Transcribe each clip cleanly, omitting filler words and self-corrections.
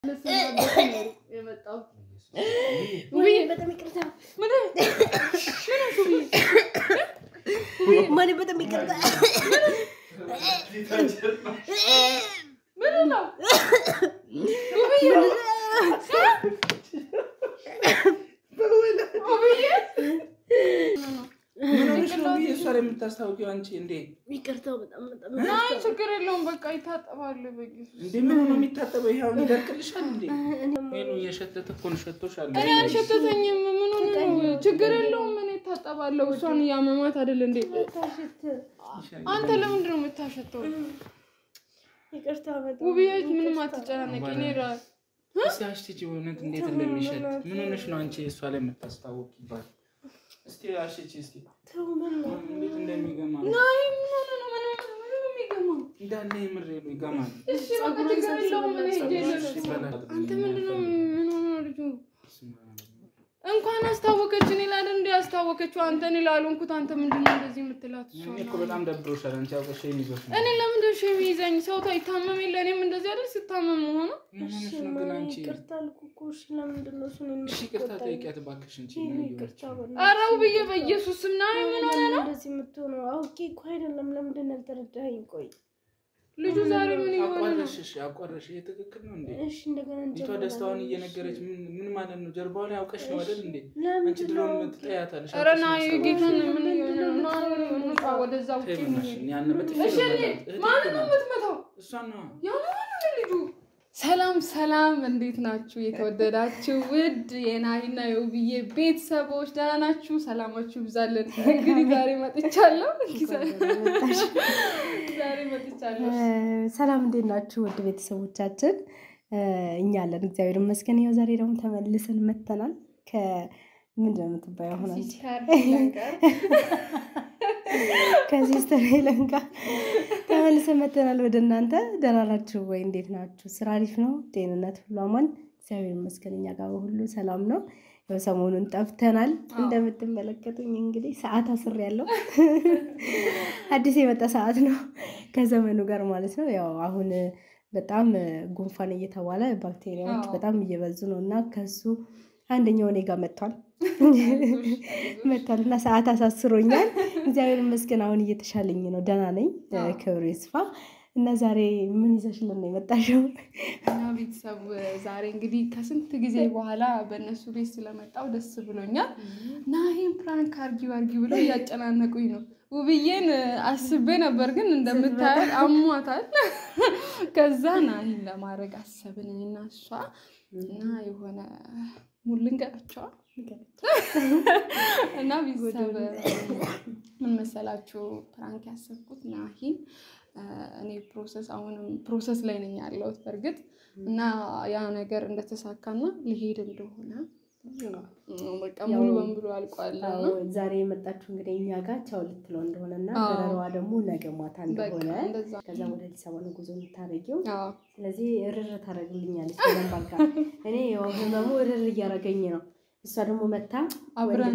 የመጣው ወይ በጣም ይቅርታ ማን በጣም ይቅርታ ምን ነው ምን የምታስታውቂው አንቺ እንዴ ይቅርታው በጣም አይ ችግር የለውም በቃ ይታጠባል በጊዜ እንዴ ምን ነው የሚታጠበው ይሄው ይደርቅልሻል እንዴ ሄሎ የሸተተ ኮን ሸቶሻል እኔ አልሸተተኝም ምን ነው ችግር የለውም ምን ይታጠባለው እሷን ያመማት አይደል እንዴ አንተ ለምን ነው የምታሸተው ይቅርታው በጣም ውብዬ ምንም አትጨናነቂ እኔ እስቲ ሆነት እንዴት እንደሚሸት ምን ሆነሽ ነው አንቺ እሷ ላይ የምታስታውቂባት እስቲ አሽቺ እስቲ ተውመን እንዴት እንደሚገማ ናይ ምን የሚገማ እንዳለ ይምሬሉ ይገማል እሺ በቃ ችግር የለውም ምን ይጀለ አንተ ምንድነው ምን ሆነ ልጁ እንኳን አስታወቀችኝ ይላል እንዴ አስታወቀችው አንተን ይላልንኩት አንተ ምንድነው እንደዚህ የምትላት እኔ እኮ በጣም ደብሮሻል አንቺ አውቀሽ የሚይዘሽ እኔ ለምን ደሽ የሚይዘኝ ሰው ታይታመም የለኔም እንደዚህ አይደል ሲታመም ሆኖ እሺ ነው አንቺ ይቅርታልኩ እኮ እሺ ለምንድነው እሱን እሺ ይቅርታ ጠይቂያት እባክሽ እንጂ ይቅርታ አራው ብዬ በኢየሱስ ስም ናይ ምን ሆነ ነው እንደዚህ የምትሆነው አውቄ እኮ አይደለም ለምንድነው ያልተረዳኸኝ ቆይ ልጁ ዛሬ ምን ይሆናል አቋረሽ ትክክል ነው እንዴ እሺ እንደገና እንዴ ደስታውን እየነገረች ምን ማለት ነው ጀርባው ላይ አውቀሽ ነው አይደል እንዴ አንቺ ድሮም ትጠያታለሽ አረና ይጌታን ምን ይሆናል ነው ወደዛው ያን በጥፊ እሺ ማን ነው የምትመታው እሷ ነው ያማን ልጁ ሰላም እንዴት ናችሁ የተወደዳችሁ ውድ የናሂና የውብዬ ቤተሰቦች ደህና ናችሁ ሰላማችሁ ይብዛልን እንግዲህ ዛሬ መጥቻለሁ ሰላም እንዴት ናችሁ ውድ ቤተሰቦቻችን እኛ አለን እግዚአብሔር ይመስገን ያው ዛሬ ደግሞ ተመልሰን መተናል ምንድነው የምትባየው ሆነ ከሲስተር ሄለንጋ ተመልሰን መተናል ወደ እናንተ ደህና ናችሁ ወይ እንዴት ናችሁ ስራ አሪፍ ነው ጤንነት ሁሉ አማን እግዚአብሔር ይመስገን እኛ ጋር ሁሉ ሰላም ነው ያው ሰሞኑን ጠፍተናል እንደምትመለከቱኝ እንግዲህ ሰዓት አስሬያለሁ አዲስ የመጣ ሰዓት ነው ከዘመኑ ጋር ማለት ነው ያው አሁን በጣም ጉንፋን እየተባለ ባክቴሪያዎች በጣም እየበዙ ነውና ከሱ አንደኛው እኔ ጋር መጥቷልና ሰዓት አሳስሮኛል እግዚአብሔር ይመስገን አሁን እየተሻለኝ ነው ደህና ነኝ ክብሩ ይስፋ እና ዛሬ ምን ይዘሽልን ነው የመጣሽው እና ቤተሰብ ዛሬ እንግዲህ ከስንት ጊዜ በኋላ በእነሱ ቤት ስለመጣው ደስ ብሎኛል ናሂን ፕራንክ አርጊ ብሎ ያጨናነቁኝ ነው ውብዬን አስቤ ነበር ግን እንደምታየው አሟታል ከዛ ናሂን ለማድረግ አሰብንና እሷ እና የሆነ ሙልንጋቸው እና ቤተሰብ ምን መሰላችሁ ፕራንክ ያሰብኩት ናሂን እኔ ፕሮሰስ ላይ ነኝ ያለሁት በርግጥ እና ያ ነገር እንደተሳካና ሊሄድ እንደሆነ በቃ ሙሉ በሙሉ አልቋልና ዛሬ የመጣችሁ እንግዲህ እኛ ጋር ቻው ልትለው እንደሆነና ገረሯ ደግሞ ነገ ማታ እንደሆነ ከዛ ወደ አዲስ አበባ ጉዞ የምታረጊው ስለዚህ እርር ታረግልኛለች ለምባልካ እኔ ያው ህመሙ እርር እያረገኝ ነው እሷ ደግሞ መታ አብረን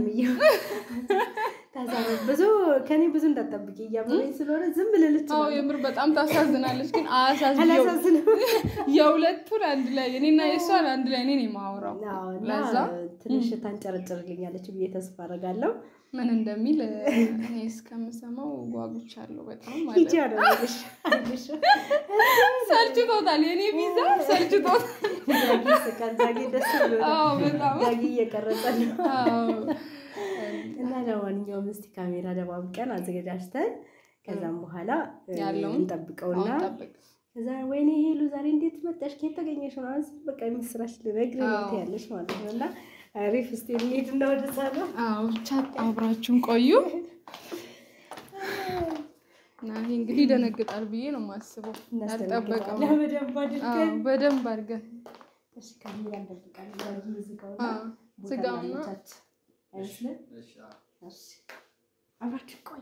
ብዙ ከኔ ብዙ እንዳትጠብቂ እያመመኝ ስለሆነ ዝም ብለልች አው የምር በጣም ታሳዝናለች ግን አላሳዝንም የሁለቱን አንድ ላይ እኔና የሷን አንድ ላይ እኔ ማውራው ለዛ ትንሽ ታንጨረጨርልኛለች ብዬ ተስፋ አደርጋለሁ ምን እንደሚል እኔ እስከምሰማው ጓጉቻለሁ በጣም ማለት ነው ሰልችቶታል የኔ ቪዛ ሰልችቶታል ዳጊ ደስ ብሎ አው በጣም ዳጊ እየቀረጸ ነው አው እና ለማንኛውም እስቲ ካሜራ ደባብቀን አዘጋጅተን ከዛም በኋላ ያለውን እንጠብቀውና ከዛ ወይኔ ሄሉ ዛሬ እንዴት መጣሽ ከየተገኘሽ ነው በቃ ምስራሽ ልነግር ነው ያለሽ ማለት ነውና አሪፍ እስቲ እንዴት እንደወደሰለ አው ቻት አብራችሁን ቆዩ ናሂ እንግዲህ ደነግጣል ብዬ ነው ማስበው አልጠበቀም በደንብ አድርገን እሺ ካሜራ እንደብቃለን ዝጋውና አይስለ እሺ አብራችሁ ቆዩ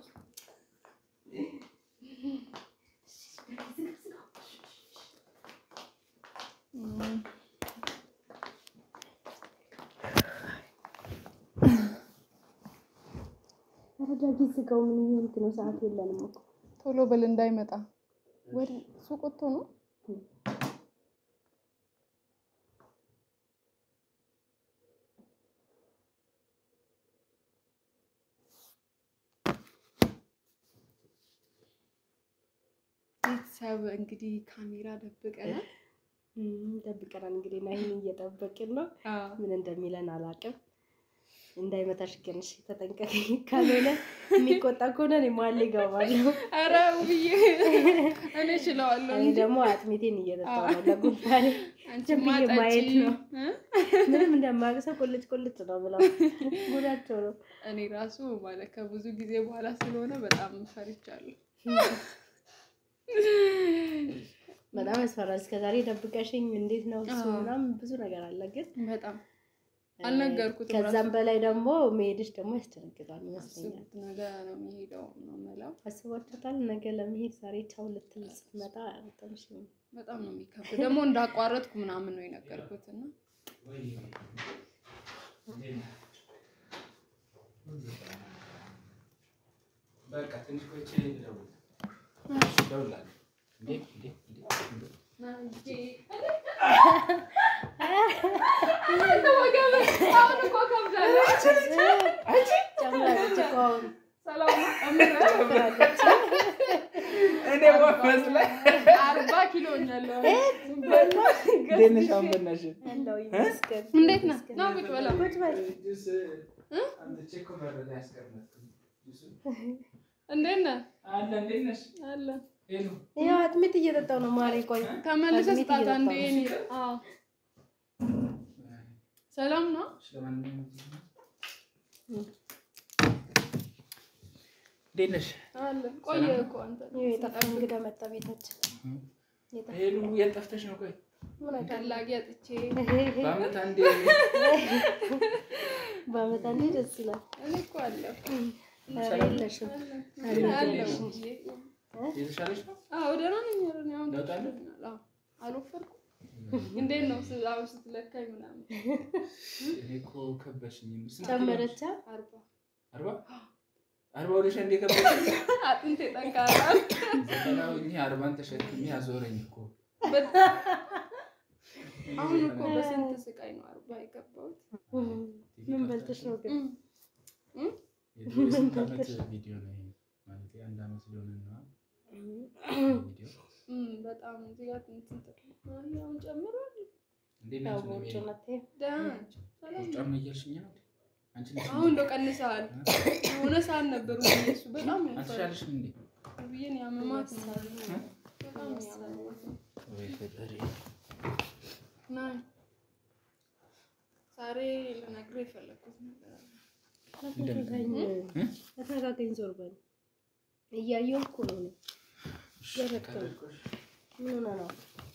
አረጋጊ ዝጋው ምን ይሆንክ ነው ሰዓት የለንም እኮ ቶሎ በል እንዳይመጣ ወደ ሱቅ ወጥቶ ነው ቤተሰብ እንግዲህ ካሜራ ደብቀናል እንግዲህ ናሂን እየጠበቅን ነው ምን እንደሚለን አላውቅም እንዳይመታሽ ግን እሺ ተጠንቀቂ ካልሆነ የሚቆጣ ከሆነ እኔ ማል ይገባለሁ ኧረ ውብዬ እኔ እችለዋለሁ እኔ ደግሞ አጥሚቴን እየጠጣሁ ነው ለጉንፋኔ አንቺ ማየት ነው ምንም እንደማያውቅ ቁልጭ ነው ብለው ጉዳቸው ነው እኔ ራሱ ማለት ከብዙ ጊዜ በኋላ ስለሆነ በጣም ፈርቻለሁ በጣም ያስፈራል እስከዛሬ ደብቀሽኝ እንዴት ነው እሱ ምናምን ብዙ ነገር አለ ግን በጣም አልነገርኩትም ከዛም በላይ ደግሞ መሄድሽ ደግሞ ያስደነግጣል ይመስለኛል ነገ ነው የሚሄደው ነው መላው አስባችሁታል ነገ ለመሄድ ዛሬ ቻው ልትል ስትመጣ በጣም ነው የሚከብደው ደግሞ እንዳቋረጥኩ ምናምን ነው የነገርኩትና በቃ ትንሽ ቆይቼ ደውላለሁ እንዴ እኔ ወፈስ ላይ 40 ኪሎ ሆኛለሁ ደነሽ አንበናሽ እንዴት ነህ ነው ቁጭ በላ አንተ ቼክ ኮቨር ላይ አስቀምጥ እንዴት ነህ እንዴት ነሽ አለ ያው አጥሚት እየጠጣው ነው ማሪ ቆይ ተመልሰህ ስጣት አንዴ እኔ ሰላም ነው ደነሽ አለ ቆየ እኮ አንተ የጠፋው እንግዳ መጣ ቤታችን ሄሉ የጠፍተሽ ነው ቆይ ምን አላቂ አጥቼ በአመት አንዴ ደስ ይላል እኔ እኮ አለ ሰላምታሽም የተሻለሽ ነው ደህና ነኝ አሁን አልወፈርኩም እንዴት ነው ስላው ስትለካኝ ምናምን እኔ እኮ ከበሽኝ ጨመረቻ 40 ወደሽ እንደ ከበሽኝ አጥንቴ ጠንካራ ነው እኔ 40 ተሸክሜ አዞረኝ እኮ አሁን እኮ በስንት ስቃይ ነው 40 የገባሁት ምን በልተሽ ነው ግን የስንት ዓመት ቪዲዮ ነው ማለት አንድ ዓመት ሊሆንና ቪዲዮ በጣም እዚህ ጋር እንትን አሁን ጨምሯል እንዴ ነው ሰላም እያልሽኝ ነው አንቺ ነሽ አሁን ነው ቀንሰሃል ሆነ ሰዓት ነበር እሱ በጣም አትሻልሽ እንዴ ብዬን ያመማት ነው በጣም ያመማት ወይ ፈጠሪ ናይ ዛሬ ለነገር የፈለኩት ነገር ተረጋጋኝ ዞር በል እያየሁ እኮ ነው ምን ነው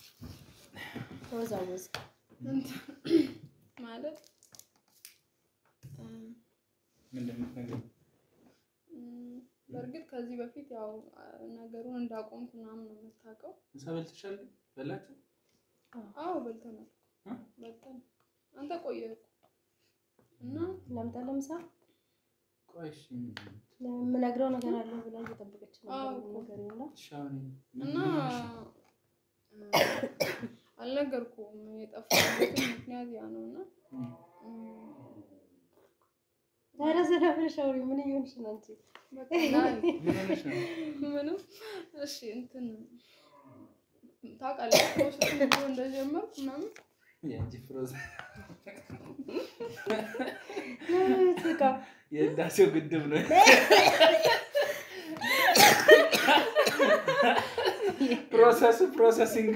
ተወዛወዝ ማለት ምንድነው ነገር በርግጥ ከዚህ በፊት ያው ነገሩን እንዳቆምኩ ምናምን ነው የምታውቀው ሰበልተሻል በላችሁ አዎ በልተናል በልተን አንተ ቆየህ እና ለምሳ ቆይሽ ለምነግረው ነገር አለ ብላ እየጠበቀች ነው ነገር ነው እና አልነገርኩም የጠፋሁበት ምክንያት ያ ነውና ታረዘና ብለሻው ምን ይሆንሽ ነው አንቺ ምንም እሺ እንትን ታውቃለህ ፕሮሰስ ነው እንደጀመርኩ ምናምን ያንቺ ፕሮሰስ የዳሴው ግድብ ነው ፕሮሰሲንግ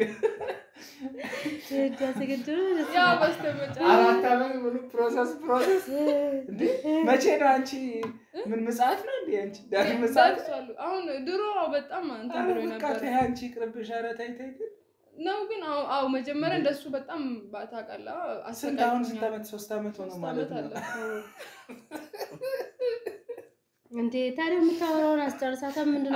የዳሴ ግድብ ያ በስተመጨረሻ 4 ዓመት ሙሉ ፕሮሰስ እንዴ መቼ ነው አንቺ ምን መጻፍ ነው እንዴ አንቺ ዳሪ መጻፍ አሁን ድሮ በጣም አንተ ብሎ ነበር አንቺ ቅርብሽ አረታይ ነው ግን አው መጀመሪያ እንደሱ በጣም ባታቀላ አሰቃይኝ 3 ዓመት ሆነ ማለት ነው እንዴ ታዲያ የምታወራውን አስጨርሳታ ምንድነው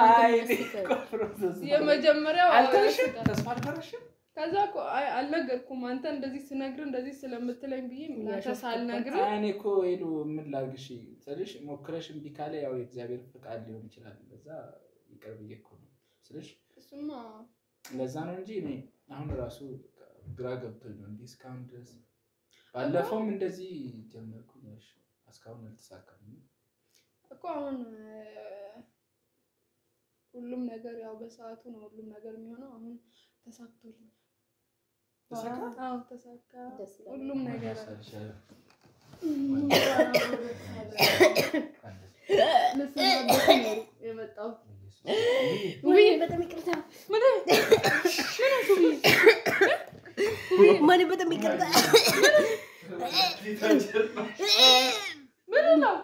የመጀመሪያው አልተሽም ተስፋ አልፈረሽም ከዛ አልነገርኩም አንተ እንደዚህ ስነግር እንደዚህ ስለምትለኝ ብዬ ምናምን ሳልነግር እኔ እኮ ሄዱ ምን ላርግሽ ስለሽ ሞክረሽ እምቢ ካለ ያው የእግዚአብሔር ፍቃድ ሊሆን ይችላል ለዛ ይቀርብ እኮ ነው ስለሽ እሱማ ለዛ ነው እንጂ እኔ አሁን ራሱ ግራ ገብቶኝ ነው እንዴ እስካሁን ድረስ ባለፈውም እንደዚህ ጀመርኩኝ እስካሁን አልተሳካም እኮ አሁን ሁሉም ነገር ያው በሰዓቱ ነው ሁሉም ነገር የሚሆነው አሁን ተሳክቶልኝ አዎ ተሳካ ሁሉም ነገር የመጣው ወይ በጣም ይቅርታ ማን በጣም ይቅርታ ምን ነው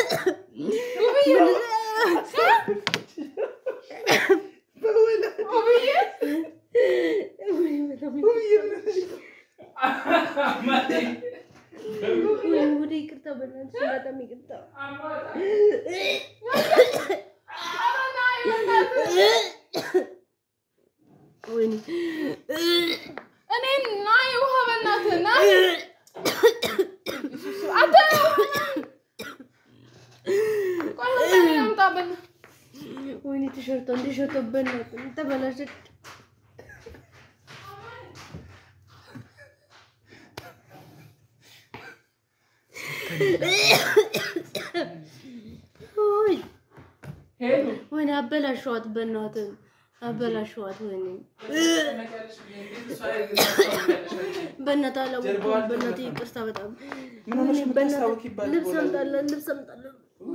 ወደ ይቅርታ በእናትሽ በጣም ይቅርታ ወይኔ እኔ ናይ ውሃ በእናትህ ናይ አታ ቆይ አምጣበል ወይኔ ቲሸርት በእናትህ ተበላሸች ወይኔ አበላሽዋት በእናትህ አበላሽዋት ወይኔ በእናትህ አላወኩም በእናትህ ይቅርታ በጣም ልብስ አምጣለን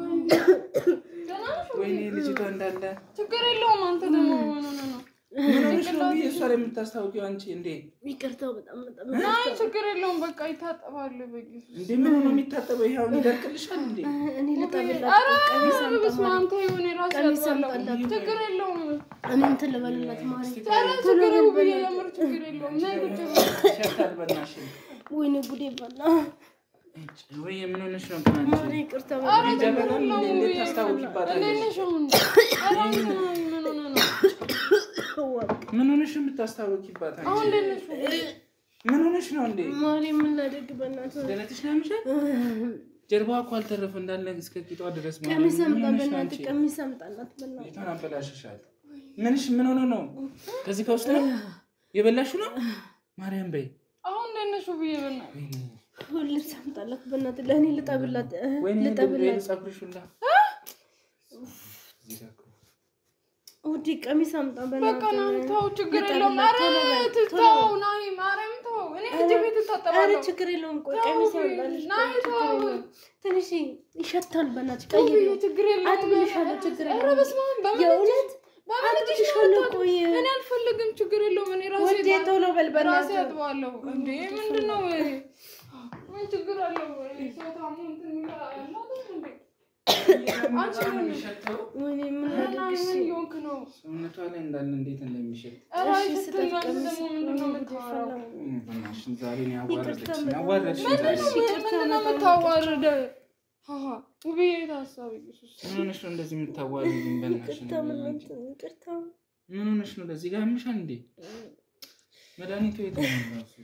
ወይኔ ልጅቷ እንዳለ ችግር የለውም አንተ ደግሞ ምንሽ ነው እሷ ለምታስታውቂው አንቺ እንዴ ይቅርታው በጣም ናይ ችግር የለውም በቃ ይታጠባል በጊዜ እንዴ ምን ነው የሚታጠበው ይሄው ይደርቅልሻል እንዴ እኔ ልጠብላት ቀሚስ ማንተ ይሁን ራስ ያጣላል ችግር የለውም እኔ እንትን ልበልላት ማሪ ችግር የለውም ችግር የለውም ናይ ቁጭ ሸታል በእናትሽ ወይኔ ጉዴ በላ ወይ ምን ሆነሽ ነው አንቺ ማሪ ይቅርታው ጀበናም እንዴ ታስታውቂባታለሽ ምን ሆነሽ የምታስታውቂባት አንቺ አሁን ለነሱ ምን ሆነሽ ነው እንዴ ማሪ ምን ላደርግ በእናትህ ደረትሽ ላይ ምሽ ጀርባዋ እኮ አልተረፈ እንዳለ እስከ ቂጧ ድረስ ማለት ቀሚስ አምጣላት በእናትህ ይተናበላሽሻል ምን ሆነ ነው ከዚህ ከውስጥ ነው የበላሽው ነው ማርያም በይ አሁን ለነሱ በየበና ልብስ አምጣላት በእናትህ ለኔ ልጠብላት ጸጉርሽላ ወዲ ቀሚስ አምጣ በእናትህ በቃ ነው ተው ችግር የለውም አረ ተው ናይ ማርያም ተው እኔ እጅ ቤት ተጣጣባለሁ አረ ችግር የለውም ቆይ ቀሚስ አምጣልሽ ናይ ተው ትንሽ ይሸታል በእናትህ ቀይር ችግር የለውም አትብልሻለሁ ችግር የለውም አረ በስመ አብ የእውነት አትብልሻለሁ ቆይ እኔ አልፈልግም ችግር የለውም እኔ ራሴ ወዲ ቶሎ በል በእናትህ አጥባለሁ እንዴ ምንድነው ምን ችግር አለው ሰው ታሙ እንትን ይላል እንዴ አንቺ ምን ሸተው ወይኔ ምን ይሆንክ ነው ሰውነቷ ላይ እንዳለ እንዴት እንደሚሸት እሺ ስትልም ደግሞ ምንድነው የምታወራው ማሽን ዛሬ ነው ያዋረድሽ ምንድነው የምታዋርደው ውብዬ ታሳቢ ኢየሱስ ምን ሆነሽ ነው እንደዚህ የምታዋርጂኝ በእናትሽ ይቅርታ ምን ሆነሽ ነው ለዚህ ጋር ምሻል እንዴ መድኃኒቱ የት ነው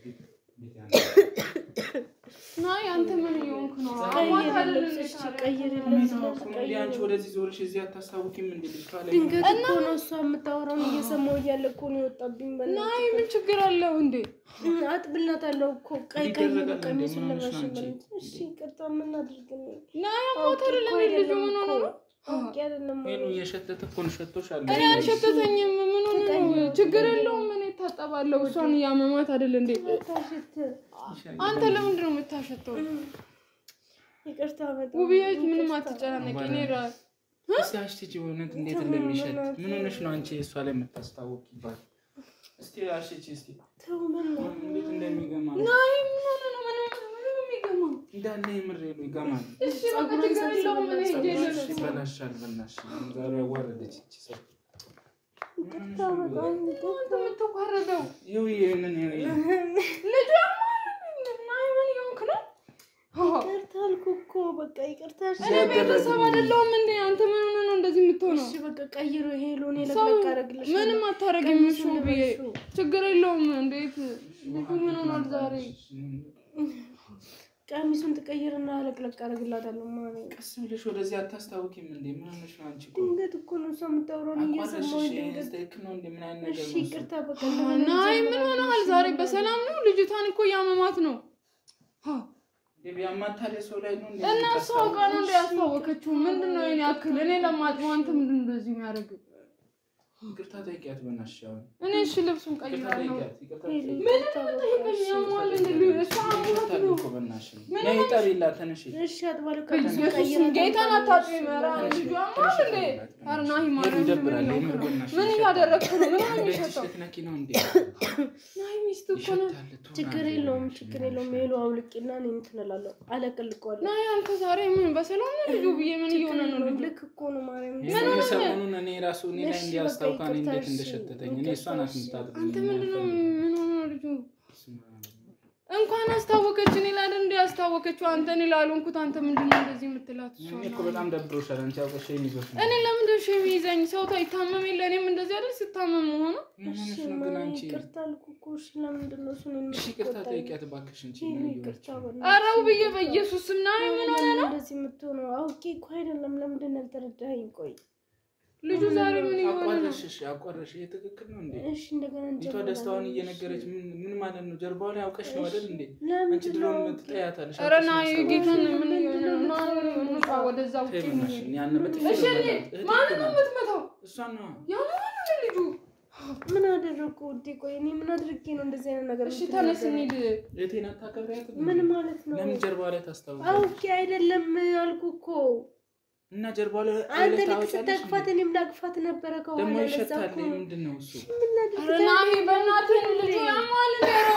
ናይ አንተ ምን ይሆንክ ነው አንቺ ወደዚህ ዞርሽ እዚህ አታስታውቂም እንዴ ልጅቷ ላይ ድንገት እኮ ነው እሷ የምታወራውን እየሰማሁ እያለ እኮ ነው የወጣብኝ ናይ ምን ችግር አለው እንዴ አጥብላታለሁ እኮ ቀይ ቀሚስ ለባሽ እሺ ይቅርታ ምን አድርግ ነው ናይ ሞተር ለልጅ ምን ሆነ ነው ሄሎ እየሸተተ እኮ ነው ሸቶሻል እኔ አልሸተተኝም ምን ሆነ ነው ችግር የለውም እኔ ታጠባለሁ እሷን ያመማት አይደል እንዴ አንተ ለምንድን ነው የምታሸተው ይቅርታ በጣም ውብዬ ምንም አትጨናነቂ እኔ እስቲ አሽቺ ወነት እንዴት እንደሚሸት ምን ሆነሽ ነው አንቺ እሷ ላይ የምታስታውቂባት እስቲ አሽቺ እስቲ ተው ምን ነው እንዴት እንደሚገማ ናይ ምን ሆነ ነው ምን የሚገማ እንዳለ ይምር ይገማል እሺ ችግር የለውም እኔ ሄጄ ይበላሻል በእናትሽ ዛሬ ያዋረደች እቺ ሰው ይቅርታ በጣም አንተ የምትዋረደው ይው ይሄንን ልጅ ናይ ምን ይሆንክ ነው ይቅርታ አልኩህ እኮ በቃ ይቅርታ እኔ ቤተሰብ አይደለሁም እንዴ አንተ ምን ሆነ ነው እንደዚህ የምትሆነው እሺ በቃ ቀይሮ ሄሎ እኔ ለቀቅ አደርግልሽ ምንም አታረግም እሱ ብዬ ችግር የለውም እንዴት ልጁ ምን ሆኗል ዛሬ ቀሚሱን ትቀይርና ለቅለቅ አደርግላታለሁ ማለት ቀስ ብለሽ ወደዚህ አታስታውቂም እንዴ ምን ሆነሽ ነው አንቺ ድንገት እኮ ነው እሷ የምታወራውን እየሰማሁ ድንገት ነው እንዴ ምን አይነት ነገር እሺ ነው ይቅርታ በቃ ናይ ምን ሆነሃል ዛሬ በሰላም ነው ልጅቷን እኮ ያመማት ነው ቢያማታለ ሰው ላይ ነው እንዴ እና ሰው ጋር ነው እንደ ያስታወከችው ምንድነው የኔ አክል እኔ ለማጥመው አንተ ምንድነው እንደዚህ የሚያደርግ ይቅርታ ጠይቂያት በእናትሽ አሁን እኔ እሺ ልብሱን ቀይራለሁ ይቅርታ ምን ተጠይቀኝ ማለት ነው እሷ አሞት ነው በእናትሽ ነይ ጠቢላ ተነሽ እሺ አጥባለሁ ጌታን አታጥቢ መራ ልጅ አማል እንዴ አርናሂ ማለት ምን ያደረኩ ነው ምን የሚሸተው ልትነኪ ነው እንዴ ናይ ሚስቱ እኮ ነው ችግር የለውም ሄሎ አውልቂና እኔ እንትላለሁ አለቅልቀዋለሁ ናይ አንተ ዛሬ ምን በሰላም ነው ልጁ ብዬ ምን እየሆነ ነው ልክ እኮ ነው ማርያም ምን ሰሞኑን እኔ ራሱ እኔ ላይ እንዲያስታውቃኔ እንዴት እንደሸተተኝ እኔ እሷ ናት የምታጥብ አንተ ምንድነው ምን ሆነ ልጁ እንኳን አስታወቀች እኔ ላይ እንዲያስታወቀችው አንተ እኔ ላልሆንኩት አንተ ምንድነው እንደዚህ የምትላት እሷ እኔ እኮ በጣም ደብሮሻል አንቺ አውቀሽ የሚይዘው እኔ ለምን ደሽ የሚይዘኝ ሰው ታይታመም የለ እኔም እንደዚህ አይደል ስታመም ሆነ እሺ ይቅርታ አልኩ እሺ ለምንድነው እሱን እሺ ይቅርታ ጠይቂያት እባክሽ እንጂ አራው ብዬ በኢየሱስ ስም ናይ ምን ሆነ ነው እንደዚህ የምትሆነው አውቄ እኮ አይደለም ለምንድነው ተረዳኸኝ ቆይ ልጁ ዛሬ ምን ይሆነ ነው አቋረሽ ትክክል ነው እንዴ እሺ እንደገና እንዴ ደስታውን እየነገረች ምን ማለት ነው ጀርባው ላይ አውቀሽ ነው አይደል እንዴ አንቺ ድሮም ትጠያታለሽ አረና ይጌታን ምን ይሆነ ነው ወደዛው ትንሽ ያን እሺ ማን ነው የምትመታው እሷ ነው ያ ማን ልጁ ምን አደረኩ እንዴ ቆይ እኔ ምን አድርጌ ነው እንደዚህ አይነት ነገር እሺ ተነስ እንሂድ እቴና ታከብሪያት ምን ማለት ነው ለምን ጀርባው ላይ ታስታውቃለሽ አውቄ አይደለም አልኩ እኮ እና ጀርባው ላይ አንተ ልትተክፋት እኔም ላቅፋት ነበር ከሆነ ደግሞ ይሸታል ምንድነው እሱ አረናሂ በእናትህ ልጁ ያማል ነው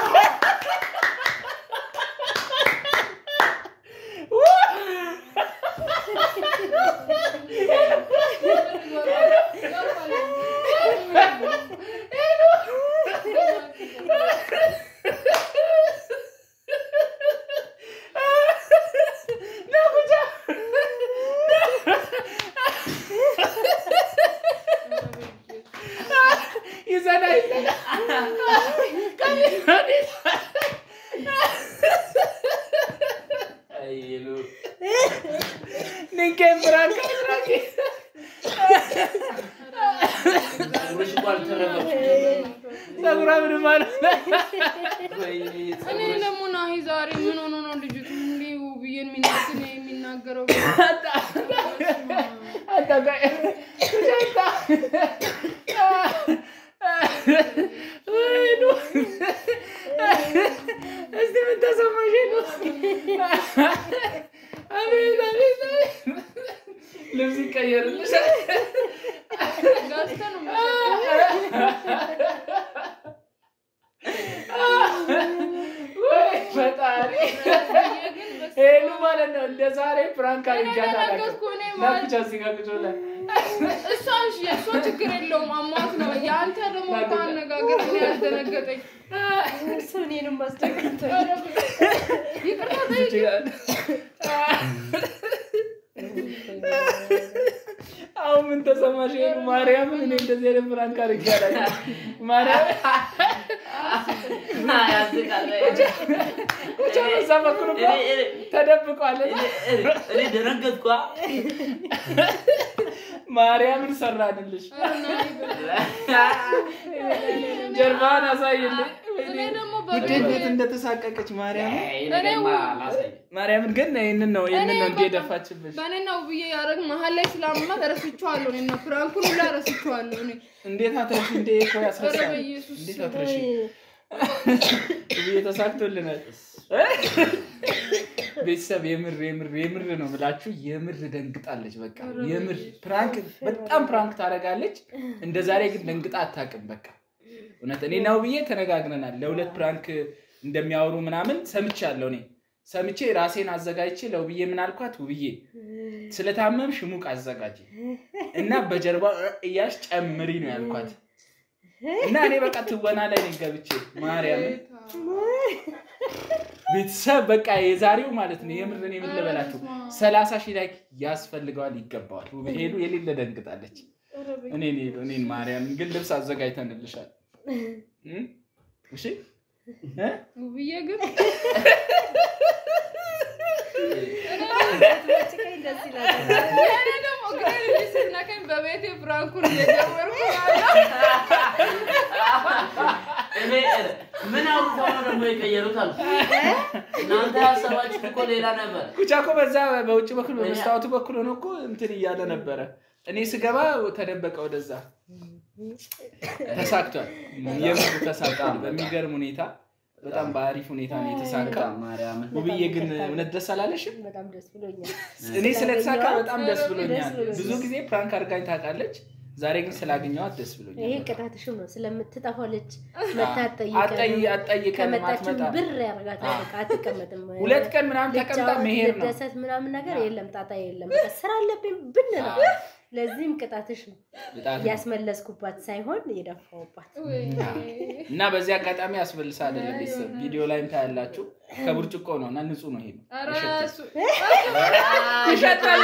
እኔ ደግሞ ናይ ዛሬ ምን ሆኖ ነው ልጁ እንዴው ብዬን የሚናገረው አታጋይ ወይኑ እስቲ ምን ተሰማሽ ነው አቤት ልብስ ይቀየርልሽ ጋስተ ነው ወይ ፈጣሪ ሄሉ ማለት ነው እንደ ዛሬ ፍራንክ አድርጋታለሁ ናኩቻ ሲጋግጆላ እሷሽ የሷ ችግር የለውም አሟት ነው ያንተ ደግሞ ካነጋገር ነው ያስደነገጠኝ እኔንም ማስተካከል ይቅርታ ጠይቂ አሁን ምን ተሰማሽ ማርያም እኔ እንደዚህ አይነት ፍራንክ አድርጋታለሁ ማርያም ኩቻ ሰማኩሩ ተደብቋል እኔ ደረገጥኩ ማርያምን ሰራድልሽ ጀርባን አሳይልኝ እኔ ደግሞ እንዴት እንደተሳቀቀች ማርያምን ግን ይሄንን ነው እንደደፋችብሽ በእኔና ውብዬ ያረግ መሀል ላይ ስላመማ ተረስቻለሁ እኔና ፍራንኩን ሁላ ረስቻለሁ እኔ እንዴት አትረሺ እንዴ እኮ ያስረሳል እንዴት አትረሺ ውብዬ ተሳክቶልናል ቤተሰብ የምር ነው ብላችሁ የምር ደንግጣለች በቃ የምር ፕራንክ በጣም ፕራንክ ታረጋለች እንደዛሬ ግን ደንግጣ አታውቅም በቃ እውነት እኔ ነው ብዬ ተነጋግረናል ለሁለት ፕራንክ እንደሚያወሩ ምናምን ሰምቻለሁ እኔ ሰምቼ ራሴን አዘጋጅቼ ለውብዬ ምን አልኳት ውብዬ ስለታመምሽ ሙቅ አዘጋጂ እና በጀርባ እያሽ ጨምሪ ነው ያልኳት እና እኔ በቃ ትወና ላይ ነኝ ገብቼ ማርያም ቤተሰብ በቃ የዛሬው ማለት ነው የምር እኔ ምን ልበላችሁ 30,000 ላይክ ያስፈልጋል ይገባዋል ሄሉ የሌለ ደንግጣለች እኔን ማርያም ግን ልብስ አዘጋጅተንልሻል እሺ ውብዬ ግን እኔ ደግሞ ግሬ ሲናከኝ በቤቴ ፍራንኩን እየጀመርኩ እኔ ምን አውጥተው ነው ደግሞ የቀየሩታል እናንተ ሐሳባችሁ እኮ ሌላ ነበር ኩቻ እኮ በዛ በውጭ በኩል በመስታወቱ በኩል ነው እኮ እንትን እያለ ነበር እኔ ስገባ ተደበቀ ወደዛ ተሳክቷል የምር ተሳክቷል በሚገርም ሁኔታ በጣም ባሪፍ ሁኔታ ነው የተሳካ ማርያም ውብዬ ግን እውነት ደስ አላለሽም በጣም ደስ ብሎኛል እኔ ስለተሳካ በጣም ደስ ብሎኛል ብዙ ጊዜ ፕራንክ አድርጋኝ ታውቃለች ዛሬ ግን ስላገኘኋት ደስ ብሎኛል ይሄ ቅጣትሽም ነው ስለምትጠፋለች መታጠይቀ አጠይቀን ማትመጣ ብር ያርጋታል በቃ አትቀመጥም ሁለት ቀን ምናምን ተቀምጣ መሄድ ነው ደሰት ምናምን ነገር የለም ጣጣ የለም በቃ ስራ አለብኝ ብን ነው ለዚህም ቅጣትሽ ነው ያስመለስኩባት ሳይሆን የደፋውባት እና በዚህ አጋጣሚ አስፈልሳ አይደለም ቤተሰብ ቪዲዮ ላይም ታያላችሁ ከብርጭቆ ነውና ንጹህ ነው ይሸታል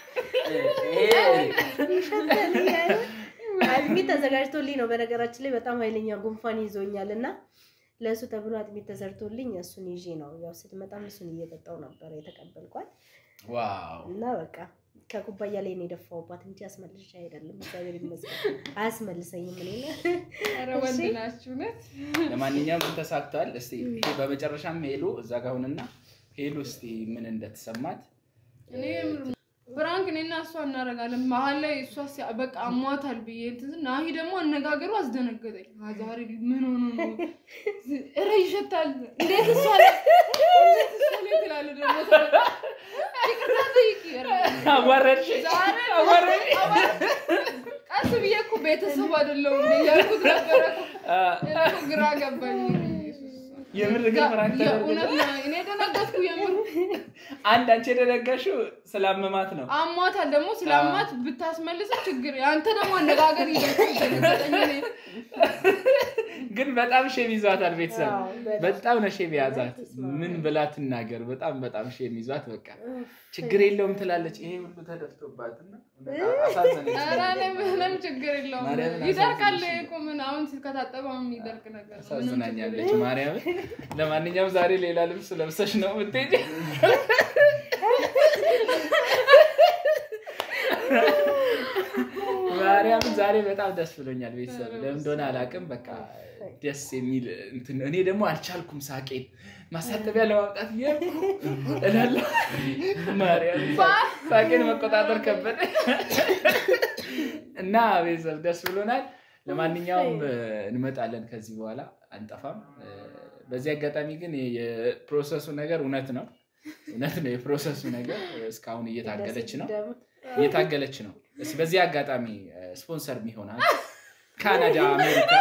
አጥሚት ተዘጋጅቶልኝ ነው በነገራችን ላይ በጣም ኃይለኛ ጉንፋን ይዞኛልና ለሱ ተብሎ አጥሚት ተሰርቶልኝ እሱን ይዤ ነው ያው ስትመጣም እሱን እየጠጣው ነበር የተቀበልኳት ዋው እና በቃ ከኩባያ ላይ ነው የደፋውባት እንጂ አስመልሽ አይደለም እግዚአብሔር ይመስገን አስመልሰኝም እኔ ኧረ ወንድናችሁ ነት ለማንኛውም ተሳክቷል እስቲ በመጨረሻም ሄሉ እዛ ጋር ሆነና ሄሉ እስቲ ምን እንደተሰማት እኔ ብራንክ ነና እሷ እናረጋለን መሃል ላይ እሷ በቃ አሟታል ብዬ እንትን ናሂ ደግሞ አነጋገሩ አስደነገጠኝ ዛሬ ምን ሆኖ ነው እረ ይሸታል እንዴት እሷ ላይ ትላለ ደግሞ አዋረድሽ ዛሬ አዋረድ ቀስ ብዬ እኮ ቤተሰብ አይደለም ያልኩት ነበር እኮ ግራ ገባኝ የምር ግን ፍራንክ ተደረገ እኔ ደነገጥኩ የምር አንድ አንቺ ደነገሽው ስላመማት ነው አሟታል ደግሞ ስላማት ብታስመልስ ችግር አንተ ደግሞ አነጋገር ይደረጋል ግን በጣም ሼም ይዟታል ቤተሰብ በጣም ነው ሼም ያዛት ምን ብላ ትናገር በጣም ሼም ይዟት በቃ ችግር የለውም ትላለች ይሄ ሁሉ ተደፍቶባትና አሳዘነች ኧረ ምንም ችግር የለውም ይደርቃል እኮ ምን አሁን ሲከታተበው የሚደርቅ ነገር አሳዝናኛለች ማርያም ለማንኛውም ዛሬ ሌላ ልብስ ለብሰሽ ነው ምትሄጂ ማርያም ዛሬ በጣም ደስ ብሎኛል ቤተሰብ ለምን እንደሆነ አላውቅም በቃ ደስ የሚል እንትን እኔ ደግሞ አልቻልኩም ሳቄን ማሳጠቢያ ለማውጣት እላለሁ ማርያም ሳቄን መቆጣጠር ከበደ እና ቤተሰብ ደስ ብሎናል ለማንኛውም እንመጣለን ከዚህ በኋላ አንጠፋም በዚህ አጋጣሚ ግን የፕሮሰሱ ነገር እውነት ነው የፕሮሰሱ ነገር እስካሁን እየታገለች ነው እሺ በዚህ አጋጣሚ ስፖንሰር የሚሆናል ካናዳ አሜሪካ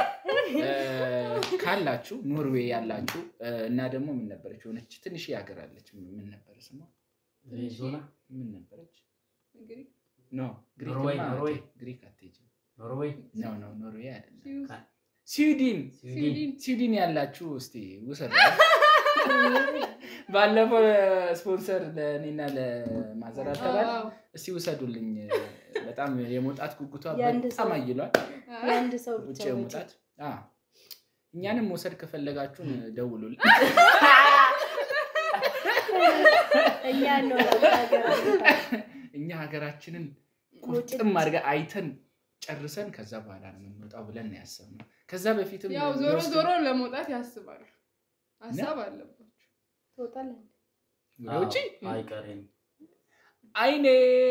ካላችሁ ኖርዌይ ያላችሁ እና ደግሞ ምን ነበረች ሆነች ትንሽ ያገራለች ምን ነበር ስሟ ዞና ምን ነበረች እንግዲህ ኖ ግሪክ አትሄጂ ኖርዌይ ኖርዌይ አይደለም ስዊድን ያላችሁ እስቲ ውሰዱ ባለፈው ስፖንሰር ለኔና ለማዘራ ተባለ እስቲ ውሰዱልኝ በጣም የሞጣት ጉጉቷ በጣም አይሏል ያንድ ሰው ብቻ የሞጣት እኛንም ወሰድ ከፈለጋችሁ ደውሉልኝ እኛ ሀገራችንን ቁጥም አድርጋ አይተን ጨርሰን ከዛ በኋላ ነው የምንወጣው ብለን ያሰብነው ከዛ በፊትም ያው ዞሮ ለሞጣት ያስባል ሐሳብ አለባችሁ ተወጣለን ወጪ አይቀርም አይኔ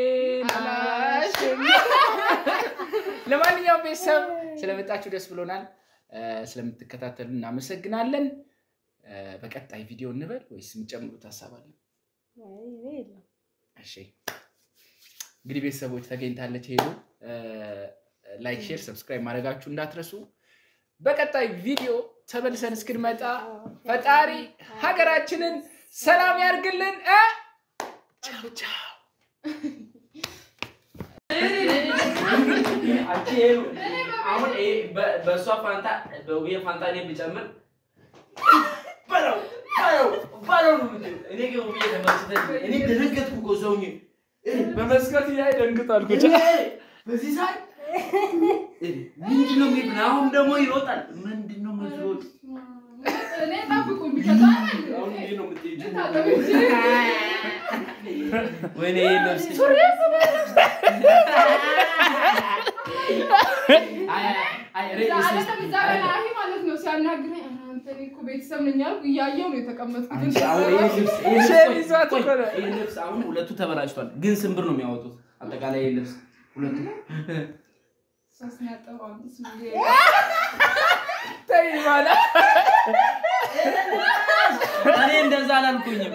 አላሽም ለማንኛውም ቤተሰብ ስለመጣችሁ ደስ ብሎናል ስለምትከታተሉን እናመሰግናለን በቀጣይ ቪዲዮ እንበል ወይስ ምጨምሩት ሐሳብ አለ እሺ እንግዲህ ቤተሰቦች ተገኝታለች ሄዱ ላይክ ሼር ሰብስክራይብ ማድረጋችሁ እንዳትረሱ በቀጣይ ቪዲዮ ተመልሰን እስክንመጣ ፈጣሪ ሀገራችንን ሰላም ያርግልን ቻው ቻው አቺው አሁን በሷ ፋንታ በውዬ ፋንታ ላይ ቢጨምር ባለው እኔ ግን ውዬ ተመልሰኝ እኔ ደነገጥኩ እኮ ሰውኝ በመስከት ላይ ደንግጣል ኩቻ በዚህ ሳይ ምንድነው የሚብናው ደግሞ ይወጣል ምንድነው መስሎት እኔ ታብቁኝ ከታን አሁን እንዴ ነው የምትሄጂው ወይኔ ልብስ አይ ዛሬ ማለት ነው ሲያናግረኝ አንተ እኮ ቤተሰብ ነኝ ያልኩ እያየሁ ነው የተቀመጥኩት አሁን ይሄ ልብስ አሁን ሁለቱ ተበላሽቷል ግን ስንብር ነው የሚያወጡት አጠቃላይ ልብስ ሁለቱ 3.5 ሚሊዮን ተይ ማላ እኔ እንደዛ አላልኩኝም።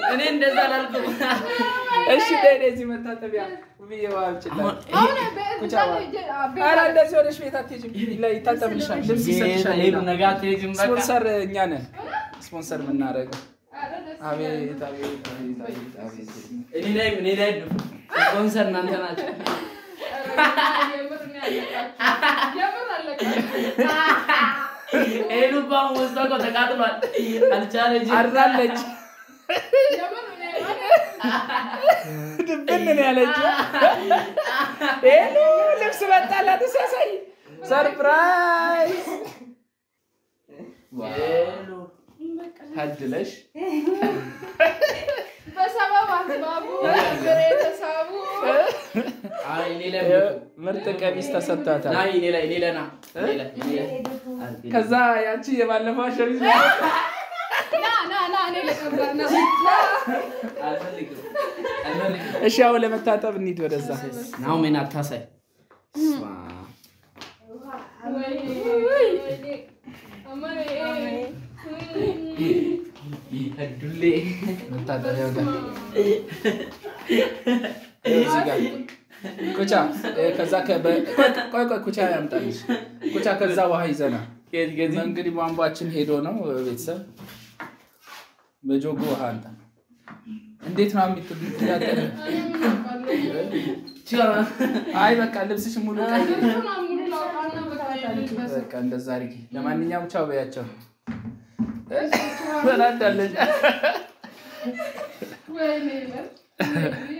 እሺ ለዚህ መታጠቢያ ውብዬ ዋልችላል ኩቻ አራ እንደዚህ ወደሽ ቤት አትሄጂም ላይ ታጠብልሻል ልብስ ይሰጥሻል ሄዱ ነጋት ሄጅም በቃ ስፖንሰር እኛ ነን ስፖንሰር የምናደርገው አቤት እኔ ላይ ስፖንሰር እናንተ ናችሁ ሄዱ ባም ወስደው ተቃጥሏል አልቻለች አራለች ድብን ነው ያለች ሄሎ ልብስ መጣላት ሲያሳይ ሰርፕራይዝ ሄሎ ታድለሽ በሰበብ አስባቡ ግሬ ተሳቡ አይ ሌላ ምርጥ ቀሚስ ተሰጥቷታል ናይ ሌላ ከዛ ያቺ የባለፈው ሸሚዝ ና እኔ ለቀባና አልፈልግም እሺ አሁን ለመታጠብ እንሂድ ወደዛ ናው ምን አታሳይ ይሄዱልኝ መታጠቢያው ጋር እዚህ ጋር ኩቻ ከዛ ቆይ ኩቻ ያምጣልሽ ኩቻ ከዛ ውሃ ይዘና እንግዲህ ቧንቧችን ሄዶ ነው ቤተሰብ በጆጎ ውሃ አንተ እንዴት ነው የምትታጠብ አይ በቃ ልብስሽ ሙሉ ቀይ በቃ እንደዛ አድርጊ ለማንኛውም ቻው በያቸው ወላዳለች ወይኔ